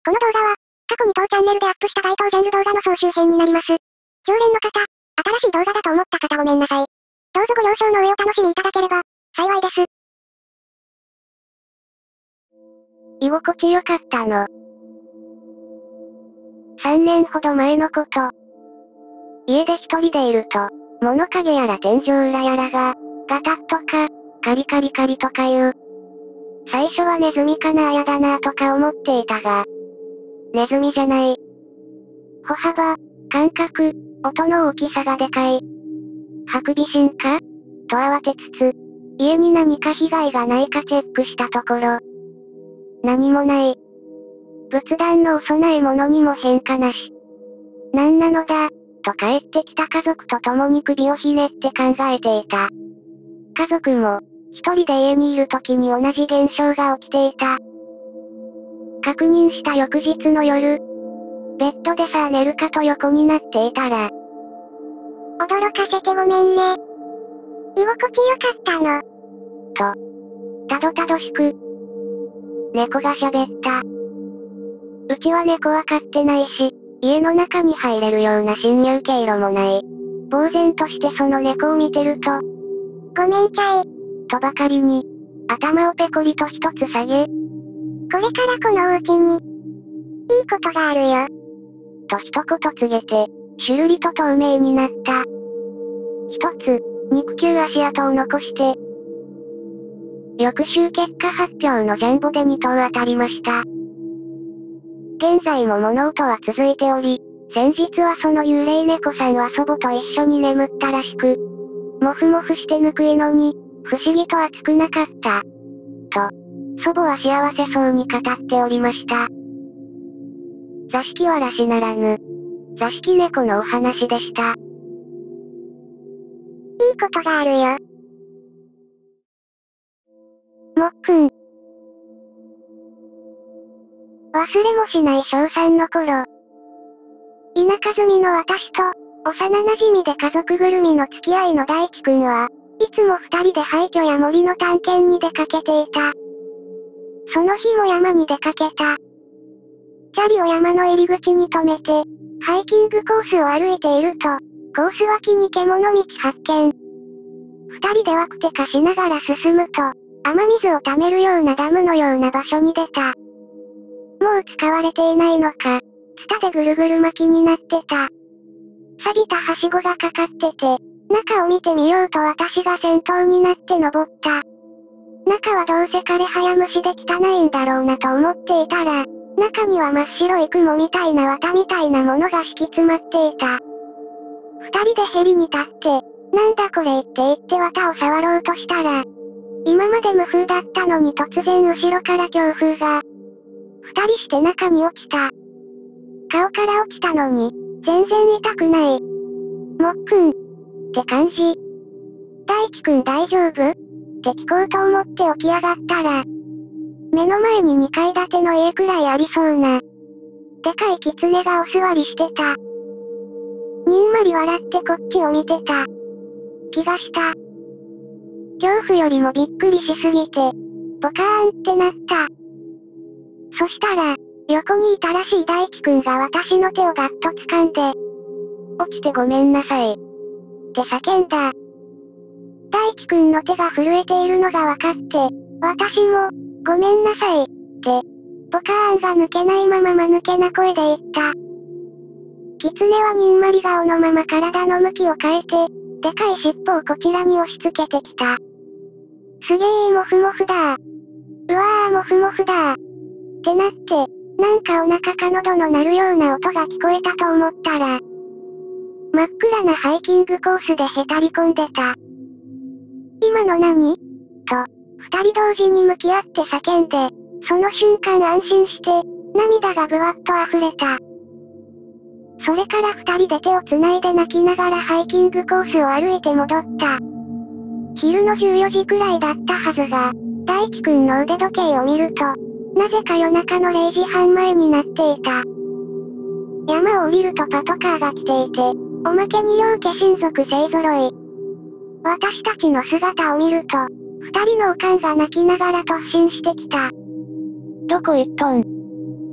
この動画は、過去に当チャンネルでアップした該当ジャンル動画の総集編になります。常連の方、新しい動画だと思った方ごめんなさい。どうぞご了承の上お楽しみいただければ、幸いです。 居心地良かったの。3年ほど前のこと。家で一人でいると、物陰やら天井裏やらが、ガタッとか、カリカリカリとか言う。最初はネズミかなやだなとか思っていたが、ネズミじゃない。歩幅、間隔、音の大きさがでかい。ハクビシンかと慌てつつ、家に何か被害がないかチェックしたところ、何もない。仏壇のお供え物にも変化なし。なんなのだ、と帰ってきた家族と共に首をひねって考えていた。家族も、一人で家にいる時に同じ現象が起きていた。確認した翌日の夜、ベッドでさあ寝るかと横になっていたら、 驚かせてごめんね。居心地良かったの。 たどたどしく、猫が喋った。うちは猫は飼ってないし、家の中に入れるような侵入経路もない。呆然としてその猫を見てると、 ごめんちゃい。 とばかりに、頭をペコリと一つ下げ、 これからこのお家に、いいことがあるよ。 と一言告げて、しゅるりと透明になった。一つ、肉球足跡を残して、翌週結果発表のジャンボで2等当たりました。現在も物音は続いており、先日はその幽霊猫さんは祖母と一緒に眠ったらしく、もふもふしてぬくいのに、不思議と熱くなかった。と、祖母は幸せそうに語っておりました。座敷わらしならぬ、座敷猫のお話でした。いいことがあるよ。 もっくん。忘れもしない小3の頃。田舎住みの私と、幼馴染で家族ぐるみの付き合いの大地くんは、いつも二人で廃墟や森の探検に出かけていた。その日も山に出かけた。チャリを山の入り口に止めて、ハイキングコースを歩いていると、コース脇に獣道発見。二人でワクテカしながら進むと、雨水を溜めるようなダムのような場所に出た。もう使われていないのか、ツタでぐるぐる巻きになってた。錆びたはしごがかかってて、中を見てみようと私が先頭になって登った。中はどうせ枯葉や虫で汚いんだろうなと思っていたら、中には真っ白い雲みたいな綿みたいなものが敷き詰まっていた。二人でヘリに立って、なんだこれって言って綿を触ろうとしたら、今まで無風だったのに突然後ろから強風が、二人して中に落ちた。顔から落ちたのに、全然痛くない。もっくん。って感じ。大地くん大丈夫って聞こうと思って起き上がったら、目の前に2階建ての家くらいありそうな、でかい狐がお座りしてた。にんまり笑ってこっちを見てた。気がした。恐怖よりもびっくりしすぎて、ポカーンってなった。そしたら、横にいたらしい大地くんが私の手をガッと掴んで、落ちてごめんなさい。って叫んだ。大地くんの手が震えているのが分かって、私も、ごめんなさい。って、ポカーンが抜けないまま間抜けな声で言った。狐はにんまり顔のまま体の向きを変えて、でかい尻尾をこちらに押し付けてきた。すげーもふもふだー。うわーもふもふだー。ってなって、なんかお腹か喉の鳴るような音が聞こえたと思ったら、真っ暗なハイキングコースでへたり込んでた。今の何と、二人同時に向き合って叫んで、その瞬間安心して、涙がぶわっと溢れた。それから二人で手を繋いで泣きながらハイキングコースを歩いて戻った。昼の14時くらいだったはずが、大地くんの腕時計を見ると、なぜか夜中の0時半前になっていた。山を降りるとパトカーが来ていて、おまけに両家親族勢揃い。私たちの姿を見ると、二人のおかんが泣きながら突進してきた。 どこ行っとん？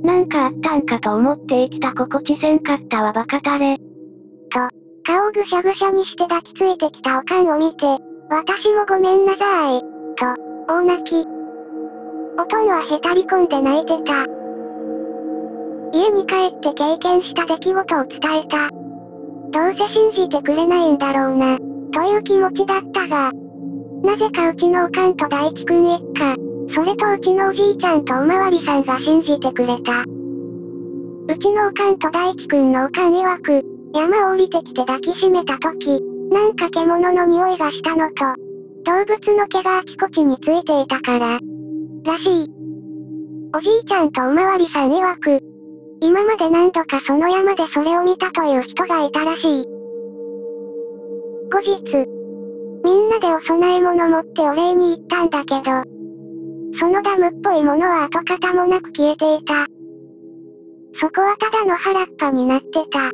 なんかあったんかと思って生きた心地せんかったわバカタレ。と、顔をぐしゃぐしゃにして抱きついてきたおかんを見て、私もごめんなさい。と、大泣き。おとんはへたり込んで泣いてた。家に帰って経験した出来事を伝えた。どうせ信じてくれないんだろうな、という気持ちだったが、なぜかうちのおかんと大地くん一家、それとうちのおじいちゃんとおまわりさんが信じてくれた。うちのおかんと大地くんのおかん曰く、山を降りてきて抱きしめた時、なんか獣の匂いがしたのと、動物の毛があちこちについていたから、らしい。おじいちゃんとおまわりさん曰く、今まで何度かその山でそれを見たという人がいたらしい。後日、みんなでお供え物持ってお礼に行ったんだけど、そのダムっぽいものは跡形もなく消えていた。そこはただの原っぱになってた。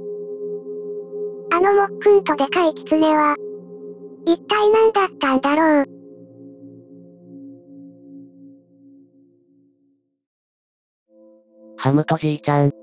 あのもっくんとでかい狐は、一体何だったんだろう。 ハムとじいちゃん。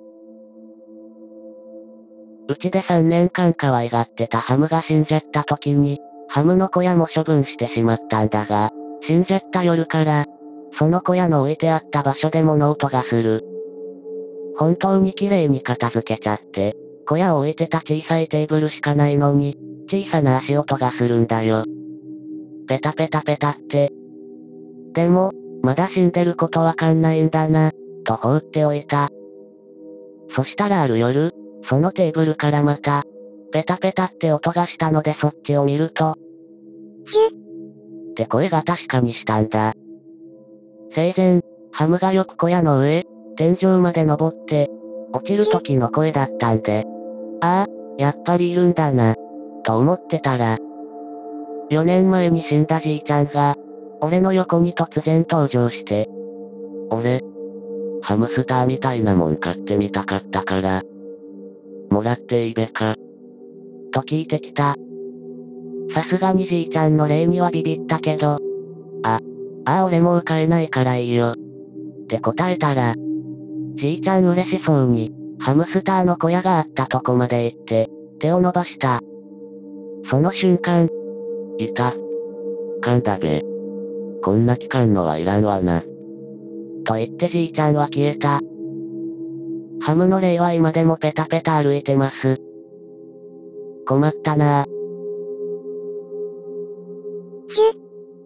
うちで3年間可愛がってたハムが死んじゃった時に、ハムの小屋も処分してしまったんだが、死んじゃった夜から、その小屋の置いてあった場所で物音がする。本当に綺麗に片付けちゃって、小屋を置いてた小さいテーブルしかないのに、小さな足音がするんだよ。ペタペタペタって。でも、まだ死んでることわかんないんだな、と放っておいた。そしたらある夜、そのテーブルからまた、ペタペタって音がしたのでそっちを見ると、 シュッって声が確かにしたんだ。生前、ハムがよく小屋の上、天井まで登って、落ちる時の声だったんで、ああ、やっぱりいるんだな、と思ってたら、4年前に死んだじいちゃんが、俺の横に突然登場して、俺、ハムスターみたいなもん買ってみたかったから、もらっていいべか、と聞いてきた。さすがにじいちゃんの礼にはビビったけど、俺もう買えないからいいよ、って答えたら、じいちゃん嬉しそうに、ハムスターの小屋があったとこまで行って、手を伸ばした。その瞬間、いた。缶だべ。こんな期間のはいらんわな。と言ってじいちゃんは消えた。ハムの霊は今でもペタペタ歩いてます。困ったなぁ。 シュッ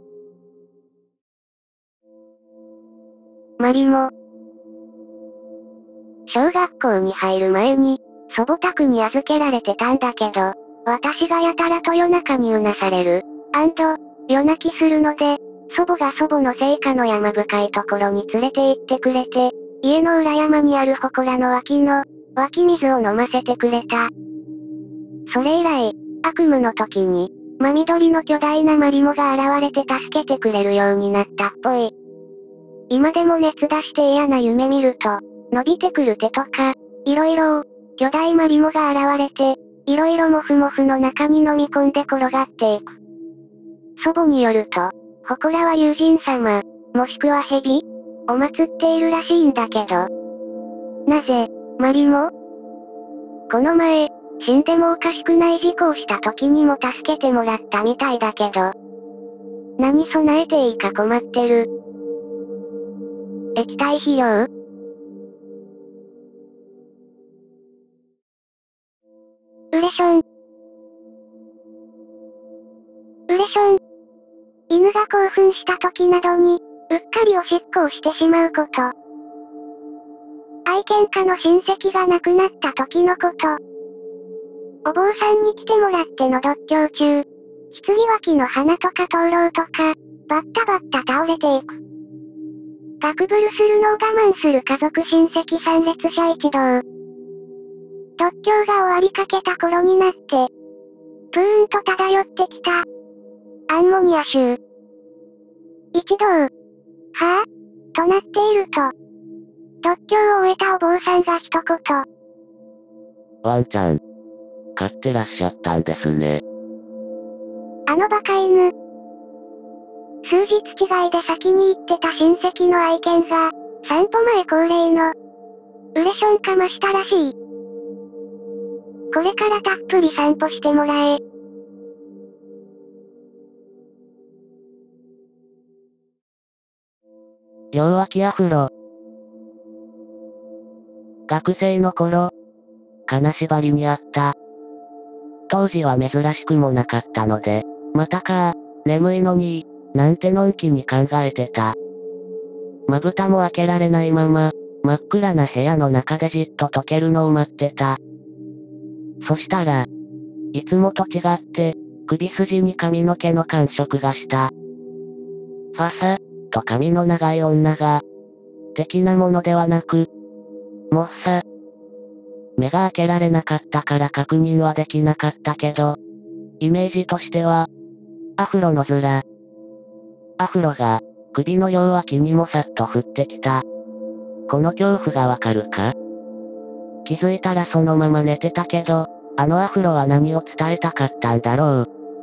マリモ。小学校に入る前に、祖母宅に預けられてたんだけど、私がやたらと夜中にうなされる、夜泣きするので、祖母が祖母の生家の山深いところに連れて行ってくれて、家の裏山にある祠の湧き水を飲ませてくれた。それ以来、悪夢の時に、真緑の巨大なマリモが現れて助けてくれるようになったっぽい。今でも熱出して嫌な夢見ると、伸びてくる手とか、いろいろ、巨大マリモが現れて、いろいろモフモフの中に飲み込んで転がっていく。祖母によると、祠は友人様、もしくは蛇を祀っているらしいんだけど。なぜ、マリモ？この前、死んでもおかしくない事故をした時にも助けてもらったみたいだけど。何備えていいか困ってる。液体肥料？ウレション。ウレション。犬が興奮した時などに、うっかりおしっこをしてしまうこと。愛犬家の親戚が亡くなった時のこと。お坊さんに来てもらっての独居中、棺脇の花とか灯籠とか、バッタバッタ倒れていく。ガクブルするのを我慢する家族親戚参列者一同。独居が終わりかけた頃になって、プーンと漂ってきた。アンモニア臭。一同、はぁ、となっていると、独居を終えたお坊さんが一言。 ワンちゃん、飼ってらっしゃったんですね。 あのバカ犬。数日違いで先に行ってた親戚の愛犬が、 散歩前恒例の、ウレションかましたらしい。これからたっぷり散歩してもらえ。 両脇アフロ。学生の頃、金縛りにあった。当時は珍しくもなかったので、またか、眠いのに、なんてのんきに考えてた。まぶたも開けられないまま、真っ暗な部屋の中でじっと溶けるのを待ってた。そしたら、いつもと違って、首筋に髪の毛の感触がした。ファサ、と髪の長い女が、的なものではなく、もっさ。目が開けられなかったから確認はできなかったけど、イメージとしては、アフロの面。アフロが、首の両脇にもさっと降ってきた。この恐怖がわかるか？気づいたらそのまま寝てたけど、あのアフロは何を伝えたかったんだろう。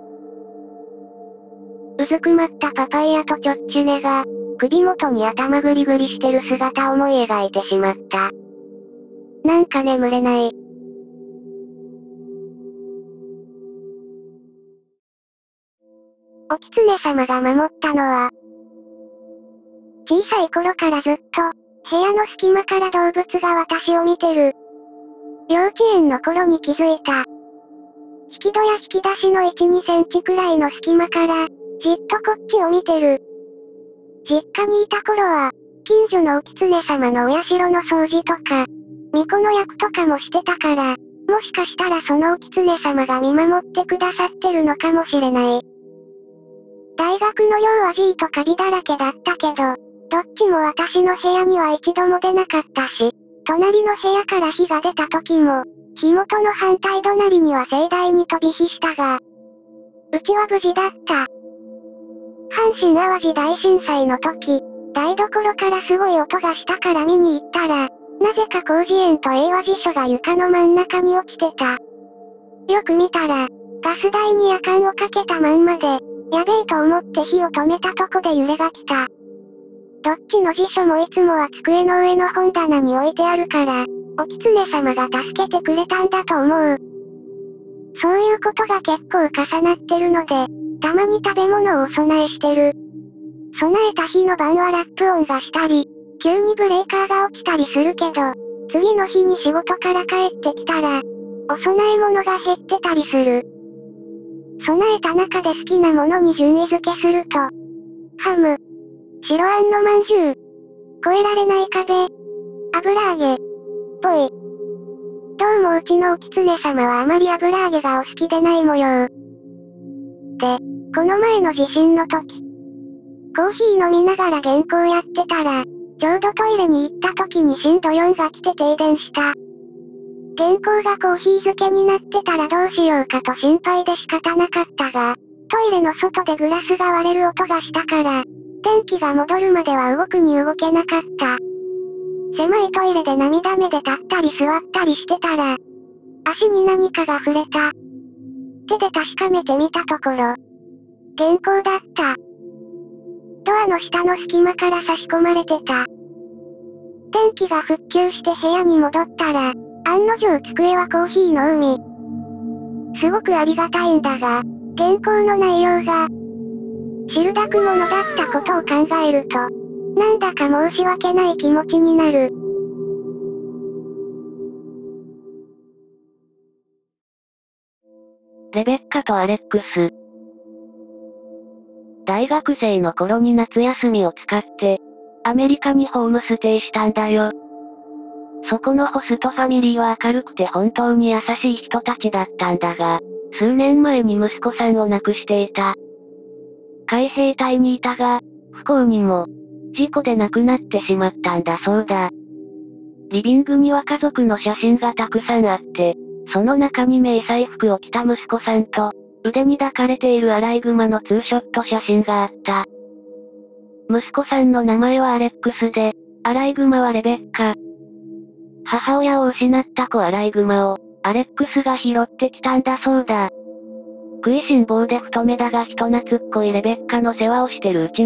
うずくまったパパイヤとチョッチュネが、首元に頭グリグリしてる姿を思い描いてしまった。なんか眠れない。お狐様が守ったのは、小さい頃からずっと、部屋の隙間から動物が私を見てる。幼稚園の頃に気づいた。引き戸や引き出しの1、2センチくらいの隙間から、じっとこっちを見てる。実家にいた頃は、近所のお狐様のお社の掃除とか、巫女の役とかもしてたから、もしかしたらそのお狐様が見守ってくださってるのかもしれない。大学の寮は G とカビだらけだったけど、どっちも私の部屋には一度も出なかったし、隣の部屋から火が出た時も、火元の反対隣には盛大に飛び火したが、うちは無事だった。阪神淡路大震災の時、台所からすごい音がしたから見に行ったら、なぜか広辞苑と英和辞書が床の真ん中に落ちてた。よく見たら、ガス台に夜間をかけたまんまで、やべえと思って火を止めたとこで揺れが来た。どっちの辞書もいつもは机の上の本棚に置いてあるから、お狐様が助けてくれたんだと思う。そういうことが結構重なってるので、たまに食べ物をお供えしてる。備えた日の晩はラップ音がしたり、急にブレーカーが落ちたりするけど、次の日に仕事から帰ってきたら、お供え物が減ってたりする。備えた中で好きなものに順位付けすると、ハム、白あんのまんじゅう、越えられない壁、油揚げ、ぽい。どうもうちのお狐様はあまり油揚げがお好きでない模様。で、この前の地震の時、コーヒー飲みながら原稿やってたら、ちょうどトイレに行った時に震度4が来て停電した。原稿がコーヒー漬けになってたらどうしようかと心配で仕方なかったが、トイレの外でグラスが割れる音がしたから、電気が戻るまでは動くに動けなかった。狭いトイレで涙目で立ったり座ったりしてたら、足に何かが触れた。手で確かめてみたところ、原稿だった。ドアの下の隙間から差し込まれてた。電気が復旧して部屋に戻ったら、案の定机はコーヒーの海。すごくありがたいんだが、原稿の内容が、汁だくものだったことを考えると、なんだか申し訳ない気持ちになる。 レベッカとアレックス。大学生の頃に夏休みを使って、アメリカにホームステイしたんだよ。そこのホストファミリーは明るくて本当に優しい人たちだったんだが、数年前に息子さんを亡くしていた。海兵隊にいたが、不幸にも、事故で亡くなってしまったんだそうだ。リビングには家族の写真がたくさんあって、その中に迷彩服を着た息子さんと、腕に抱かれているアライグマのツーショット写真があった。息子さんの名前はアレックスで、アライグマはレベッカ。母親を失った子アライグマを、アレックスが拾ってきたんだそうだ。食いしん坊で太めだが人懐っこいレベッカの世話をしてるうちに、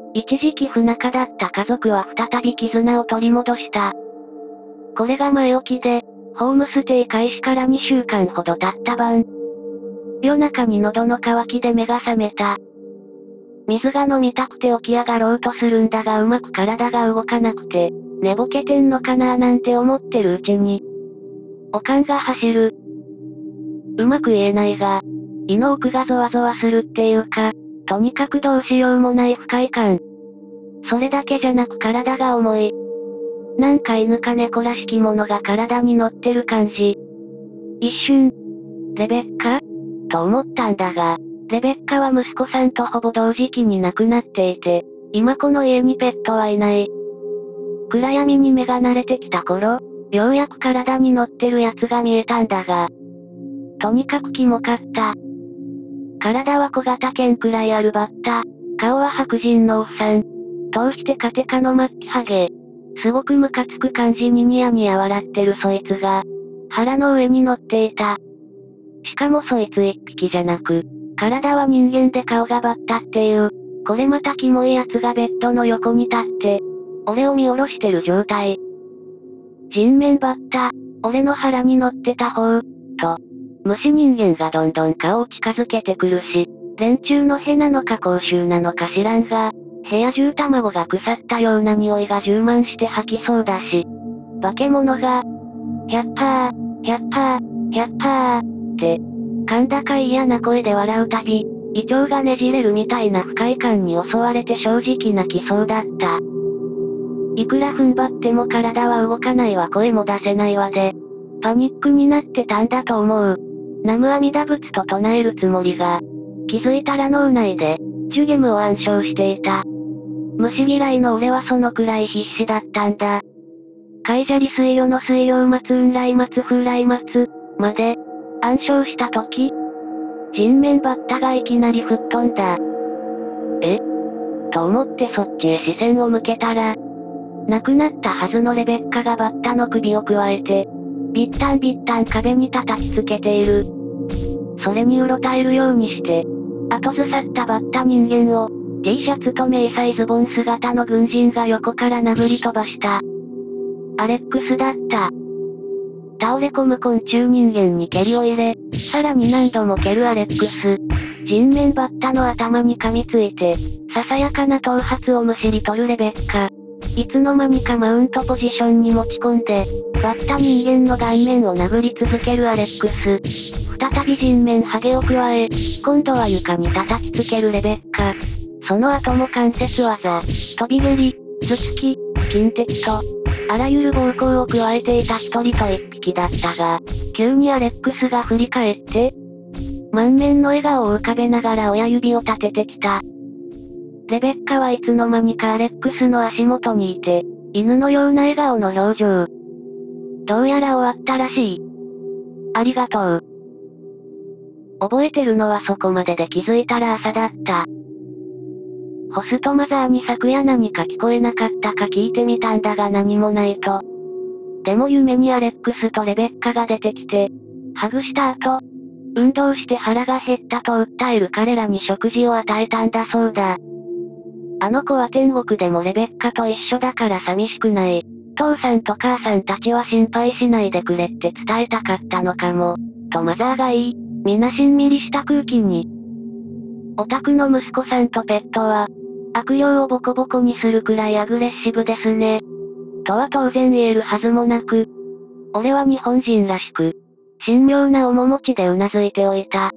一時期不仲だった家族は再び絆を取り戻した。これが前置きで、ホームステイ開始から2週間ほど経った晩。夜中に喉の渇きで目が覚めた。水が飲みたくて起き上がろうとするんだがうまく体が動かなくて、寝ぼけてんのかなーなんて思ってるうちに、悪寒が走る。うまく言えないが、胃の奥がゾワゾワするっていうか、とにかくどうしようもない不快感。それだけじゃなく体が重い。なんか犬か猫らしきものが体に乗ってる感じ。一瞬、レベッカと思ったんだが、レベッカは息子さんとほぼ同時期に亡くなっていて、今この家にペットはいない。暗闇に目が慣れてきた頃、ようやく体に乗ってるやつが見えたんだが、とにかくキモかった。体は小型犬くらいあるバッタ、顔は白人のおっさん、通してカテカの末期ハゲ。すごくムカつく感じにニヤニヤ笑ってるそいつが、腹の上に乗っていた。しかもそいつ一匹じゃなく、体は人間で顔がバッタっていう、これまたキモいやつがベッドの横に立って、俺を見下ろしてる状態。人面バッタ、俺の腹に乗ってた方、と、虫人間がどんどん顔を近づけてくるし、連中の屁なのか口臭なのか知らんが、部屋中卵が腐ったような匂いが充満して吐きそうだし、化け物が、100%、100%、100%、って、甲高い嫌な声で笑うたび、胃腸がねじれるみたいな不快感に襲われて正直泣きそうだった。いくら踏ん張っても体は動かないわ声も出せないわで、パニックになってたんだと思う。南無阿弥陀仏と唱えるつもりが、気づいたら脳内で、ジュゲムを暗唱していた。虫嫌いの俺はそのくらい必死だったんだ。海砂利水魚の水曜末雲来末風来末、まで、暗唱したとき、人面バッタがいきなり吹っ飛んだ。と思ってそっちへ視線を向けたら、亡くなったはずのレベッカがバッタの首をくわえて、ビッタンビッタン壁に叩きつけている。それにうろたえるようにして、後ずさったバッタ人間を、T シャツと迷彩ズボン姿の軍人が横から殴り飛ばした。アレックスだった。倒れ込む昆虫人間に蹴りを入れ、さらに何度も蹴るアレックス。人面バッタの頭に噛みついて、ささやかな頭髪をむしり取るレベッカ。いつの間にかマウントポジションに持ち込んで、バッタ人間の顔面を殴り続けるアレックス。再び人面ハゲを加え、今度は床に叩きつけるレベッカ。その後も関節技、飛び蹴り、頭突き、金敵と、あらゆる暴行を加えていた一人と一匹だったが、急にアレックスが振り返って、満面の笑顔を浮かべながら親指を立ててきた。レベッカはいつの間にかアレックスの足元にいて、犬のような笑顔の表情。どうやら終わったらしい。ありがとう。覚えてるのはそこまでで気づいたら朝だった。ホストマザーに昨夜何か聞こえなかったか聞いてみたんだが何もないと。でも夢にアレックスとレベッカが出てきて、ハグした後、運動して腹が減ったと訴える彼らに食事を与えたんだそうだ。あの子は天国でもレベッカと一緒だから寂しくない。父さんと母さんたちは心配しないでくれって伝えたかったのかも。とマザーが言い、皆しんみりした空気に。お宅の息子さんとペットは、悪霊をボコボコにするくらいアグレッシブですね。とは当然言えるはずもなく、俺は日本人らしく、神妙な面持ちで頷いておいた。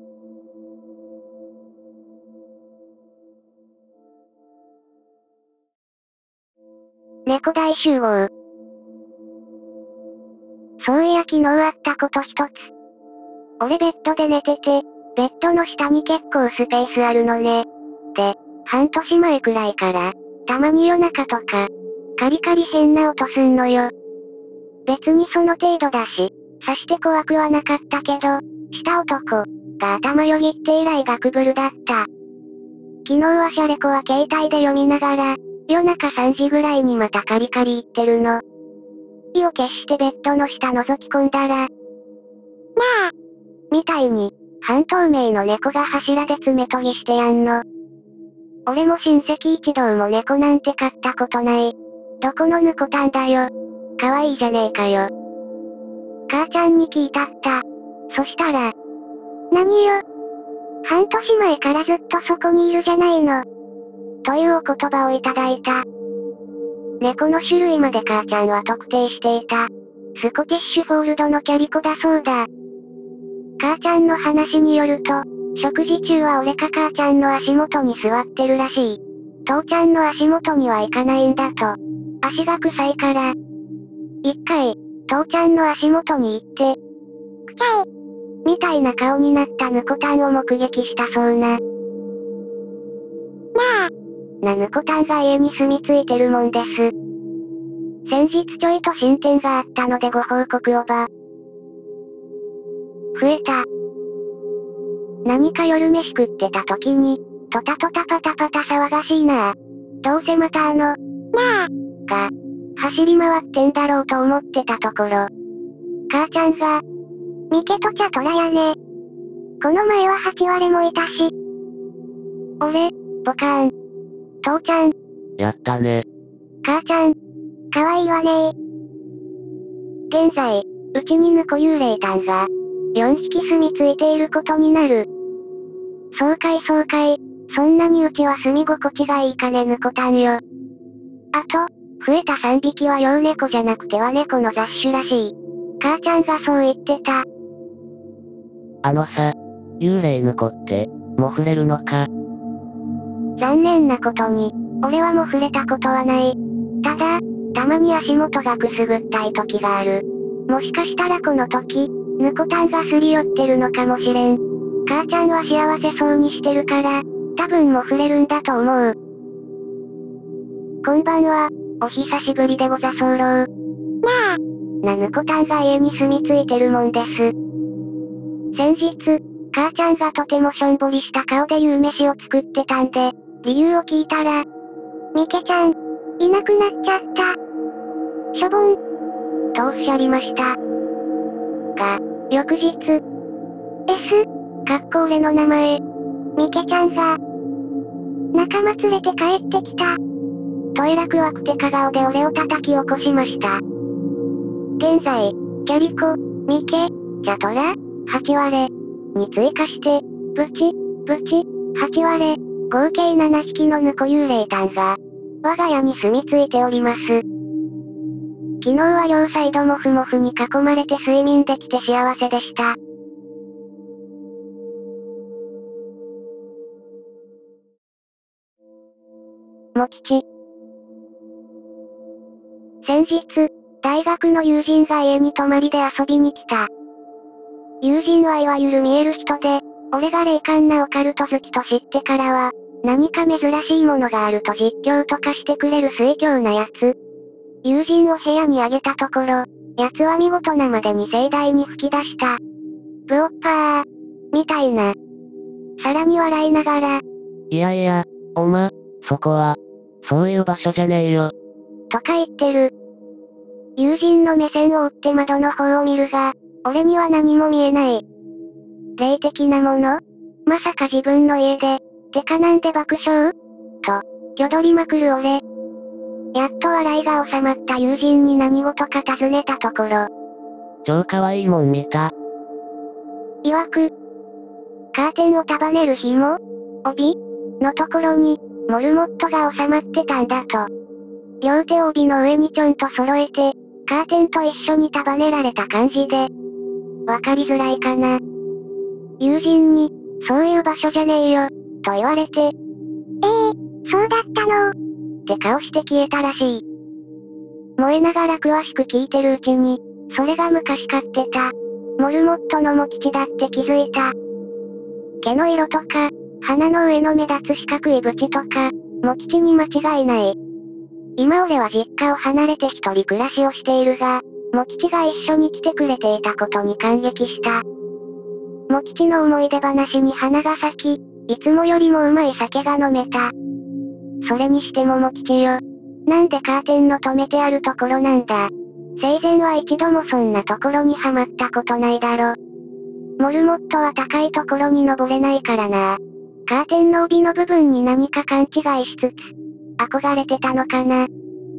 猫大集合。そういや昨日あったこと一つ。俺ベッドで寝てて、ベッドの下に結構スペースあるのね。で、半年前くらいから、たまに夜中とか、カリカリ変な音すんのよ。別にその程度だし、さして怖くはなかったけど、した男、が頭よぎって以来ガクブルだった。昨日はシャレコは携帯で読みながら、夜中3時ぐらいにまたカリカリ言ってるの。意を決してベッドの下覗き込んだら、みたいに、半透明の猫が柱で爪研ぎしてやんの。 俺も親戚一同も猫なんて飼ったことない。どこのぬこたんだよ。かわいいじゃねえかよ。母ちゃんに聞いたった。そしたら、何よ。半年前からずっとそこにいるじゃないの。というお言葉をいただいた。猫の種類まで母ちゃんは特定していた。スコティッシュフォールドのキャリコだそうだ。母ちゃんの話によると、食事中は俺か母ちゃんの足元に座ってるらしい。父ちゃんの足元には行かないんだと。足が臭いから。一回、父ちゃんの足元に行って、 臭い。 みたいな顔になったぬこたんを目撃したそうな。ぬこたんが家に住み着いてるもんです。先日ちょいと進展があったのでご報告をば。増えた。何か夜飯食ってた時に、トタトタパタパタ騒がしいなぁ。どうせまたが、走り回ってんだろうと思ってたところ。母ちゃんが、ミケとチャトラやね。この前は8割もいたし。俺、ポカーン。父ちゃん。 やったね。 母ちゃん。かわいいわねー。現在、うちにぬこ幽霊たんが、4匹住み着いていることになる。そうかいそうかい。そんなにうちは住み心地がいいかねぬこたんよ。あと、増えた3匹は幼猫じゃなくては猫の雑種らしい。母ちゃんがそう言ってた。 あのさ、幽霊猫って、もう触れるのか？ 残念なことに、俺はもう触れたことはない。ただ、たまに足元がくすぐったい時がある。もしかしたらこの時、ぬこたんがすり寄ってるのかもしれん。母ちゃんは幸せそうにしてるから、多分もう触れるんだと思う。こんばんは、お久しぶりでござそうろう。ぬこたんが家に住み着いてるもんです。先日、母ちゃんがとてもしょんぼりした顔で夕飯を作ってたんで、理由を聞いたら、ミケちゃん、いなくなっちゃった。しょぼん。とおっしゃりました。が、翌日、S、俺の名前、ミケちゃんが、仲間連れて帰ってきた。とえらくわくてか顔で俺を叩き起こしました。現在、キャリコ、ミケ、チャトラ、8割に追加して、ブチ、8割、合計7匹のぬこ幽霊たんが、我が家に住み着いております。昨日は両サイドもふもふに囲まれて睡眠できて幸せでした。もきち。先日、大学の友人が家に泊まりで遊びに来た。友人はいわゆる見える人で、俺が霊感なオカルト好きと知ってからは、何か珍しいものがあると実況とかしてくれる水強なやつ。友人を部屋にあげたところ、奴は見事なまでに盛大に吹き出した。ブオッパー、みたいな。さらに笑いながら、 いやいや、そこは、そういう場所じゃねえよ。 とか言ってる。友人の目線を追って窓の方を見るが、俺には何も見えない。霊的なもの？まさか自分の家で、てかなんで爆笑？と、挙取りまくる俺。やっと笑いが収まった友人に何事か尋ねたところ。 超可愛いもん見た。 曰く、カーテンを束ねる紐？帯？のところに、モルモットが収まってたんだと。両手を帯の上にちょんと揃えて、カーテンと一緒に束ねられた感じで。わかりづらいかな。友人に、そういう場所じゃねえよ、と言われて。 そうだったのって顔して消えたらしい。燃えながら詳しく聞いてるうちに、それが昔飼ってた、モルモットのモキチだって気づいた。毛の色とか、鼻の上の目立つ四角い縁とか、モキチに間違いない。今俺は実家を離れて一人暮らしをしているが、モキチが一緒に来てくれていたことに感激した。モキチの思い出話に花が咲き、いつもよりもうまい酒が飲めた。それにしてもモキチよ。なんでカーテンの止めてあるところなんだ。生前は一度もそんなところにはまったことないだろ。モルモットは高いところに登れないからな。 カーテンの帯の部分に何か勘違いしつつ、憧れてたのかな。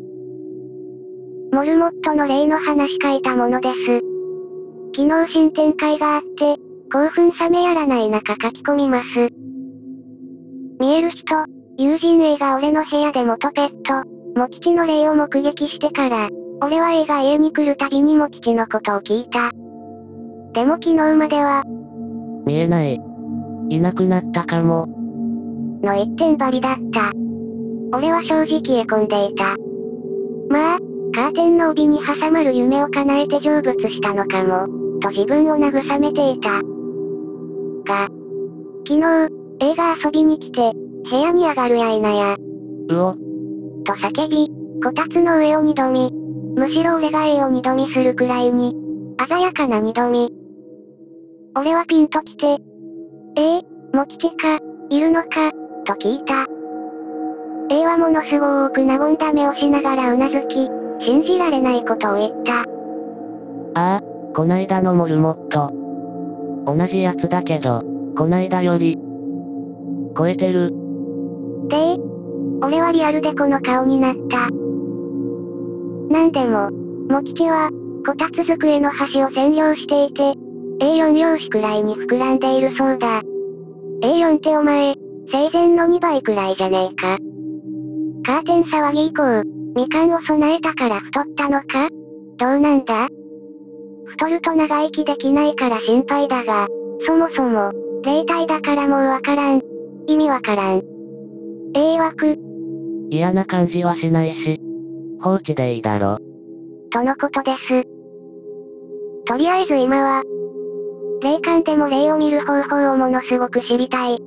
モルモットの例の話書いたものです。昨日新展開があって、興奮冷めやらない中書き込みます。見える人、友人 A が俺の部屋で元ペット、モキチの霊を目撃してから、俺は A が家に来るたびにモキチのことを聞いた。でも昨日までは、 見えない。いなくなったかも。 の一点張りだった。俺は正直へこんでいた。まあ、カーテンの帯に挟まる夢を叶えて成仏したのかも、と自分を慰めていた。が、昨日、A が遊びに来て、部屋に上がるや否や、 うお、 と叫び、こたつの上を二度見。むしろ俺が A を二度見するくらいに、鮮やかな二度見。俺はピンと来て、モキチか、いるのか、と聞いた。A はものすごく和んだ目をしながらうなずき、信じられないことを言った。 ああ、こないだのモルモット。同じやつだけど、こないだより、超えてる。 で、俺はリアルでこの顔になった。なんでも、モキチは、こたつ机の端を占領していて、A4 用紙くらいに膨らんでいるそうだ。A4 ってお前、生前の2倍くらいじゃねえか。カーテン騒ぎ以降、みかんを備えたから太ったのか？どうなんだ？太ると長生きできないから心配だが、そもそも、霊体だからもうわからん。意味わからん。A 曰く、 嫌な感じはしないし、放置でいいだろ。 とのことです。とりあえず今は、霊感でも霊を見る方法をものすごく知りたい。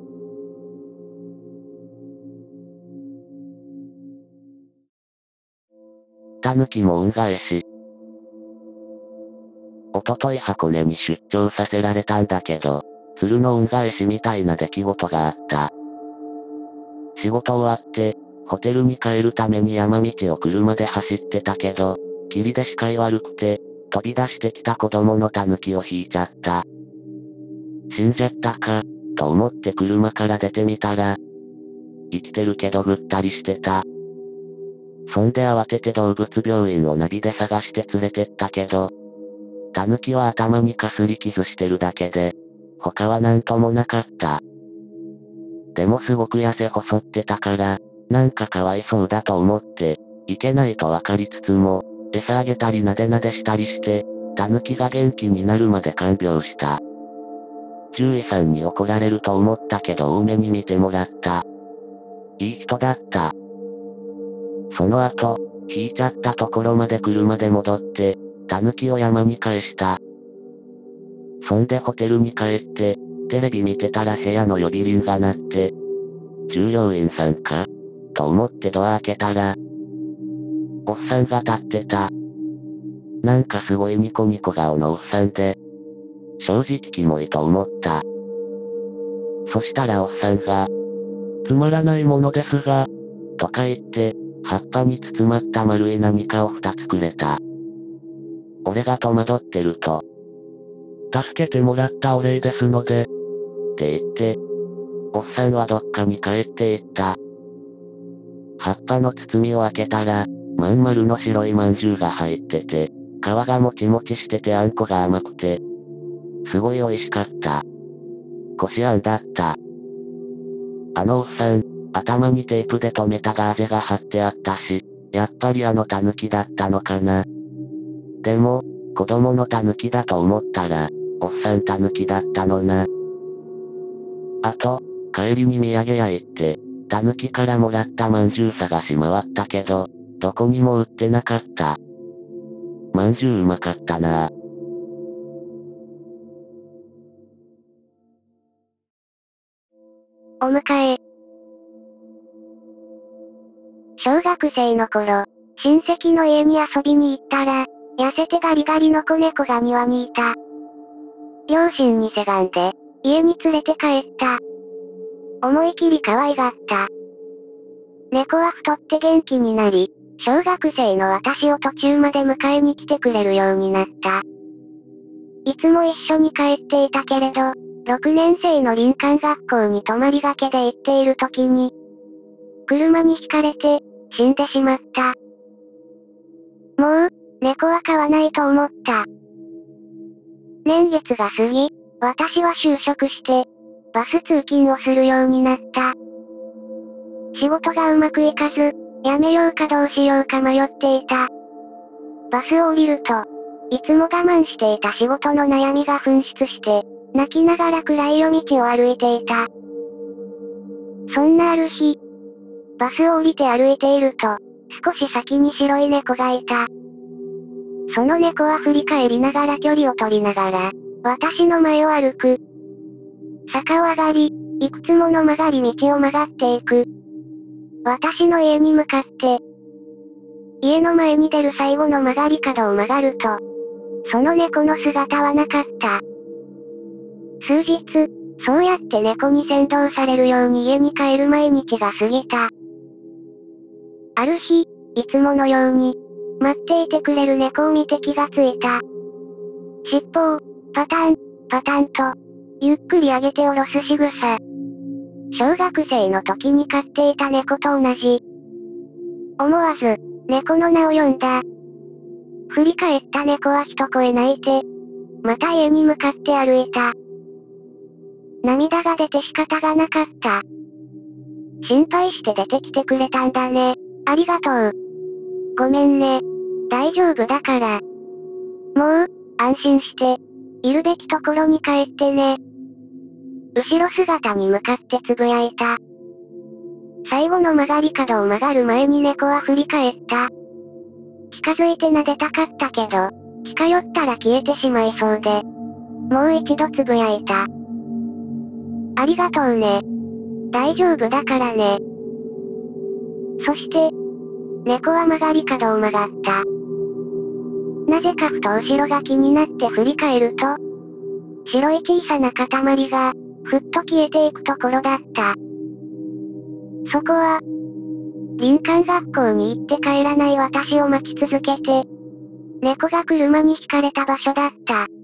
タヌキも恩返し。おととい箱根に出張させられたんだけど、鶴の恩返しみたいな出来事があった。仕事終わって、ホテルに帰るために山道を車で走ってたけど、霧で視界悪くて、飛び出してきた子供のタヌキを引いちゃった。死んじゃったか、と思って車から出てみたら、生きてるけどぐったりしてた。そんで慌てて動物病院をナビで探して連れてったけど、タヌキは頭にかすり傷してるだけで、他はなんともなかった。でもすごく痩せ細ってたから、なんかかわいそうだと思って、いけないとわかりつつも、餌あげたりなでなでしたりして、タヌキが元気になるまで看病した。獣医さんに怒られると思ったけど多めに見てもらった。いい人だった。その後、引いちゃったところまで車で戻って、タヌキを山に返した。そんでホテルに帰って、テレビ見てたら部屋の呼び鈴が鳴って、従業員さんかと思ってドア開けたら、おっさんが立ってた。なんかすごいニコニコ顔のおっさんで、正直キモいと思った。そしたらおっさんが、つまらないものですが、とか言って、葉っぱに包まった丸い何かを2つくれた。俺が戸惑ってると、助けてもらったお礼ですので、って言って、おっさんはどっかに帰っていった。葉っぱの包みを開けたら、まん丸の白いまんじゅうが入ってて、皮がもちもちしててあんこが甘くて、すごい美味しかった。こしあんだった。あのおっさん、頭にテープで留めたガーゼが貼ってあったし、やっぱりあのタヌキだったのかな。でも、子供のタヌキだと思ったら、おっさんタヌキだったのな。あと、帰りに土産屋行って、タヌキからもらったまんじゅう探し回ったけど、どこにも売ってなかった。まんじゅううまかったなぁ。 お迎え。小学生の頃、親戚の家に遊びに行ったら、痩せてガリガリの子猫が庭にいた。両親にせがんで、家に連れて帰った。思い切り可愛がった。猫は太って元気になり、小学生の私を途中まで迎えに来てくれるようになった。いつも一緒に帰っていたけれど、 6年生の林間学校に泊まりがけで行っている時に、車にひかれて、死んでしまった。もう、猫は飼わないと思った。年月が過ぎ、私は就職して、バス通勤をするようになった。仕事がうまくいかず、辞めようかどうしようか迷っていた。バスを降りると、いつも我慢していた仕事の悩みが噴出して、泣きながら暗い夜道を歩いていた。そんなある日、バスを降りて歩いていると、少し先に白い猫がいた。その猫は振り返りながら距離を取りながら、私の前を歩く。坂を上がり、いくつもの曲がり道を曲がっていく。私の家に向かって、家の前に出る最後の曲がり角を曲がると、その猫の姿はなかった。数日、そうやって猫に先導されるように家に帰る毎日が過ぎた。ある日、いつものように、待っていてくれる猫を見て気がついた。尻尾を、パタン、パタンと、ゆっくり上げて下ろす仕草。小学生の時に飼っていた猫と同じ。思わず、猫の名を呼んだ。振り返った猫は一声泣いて、また家に向かって歩いた。涙が出て仕方がなかった。心配して出てきてくれたんだね。ありがとう。ごめんね。大丈夫だから。もう、安心して、いるべきところに帰ってね。後ろ姿に向かってつぶやいた。最後の曲がり角を曲がる前に猫は振り返った。近づいて撫でたかったけど、近寄ったら消えてしまいそうで。もう一度つぶやいた。ありがとうね。大丈夫だからね。そして、猫は曲がり角を曲がった。なぜかふと後ろが気になって振り返ると、白い小さな塊が、ふっと消えていくところだった。そこは、林間学校に行って帰らない私を待ち続けて、猫が車にひかれた場所だった。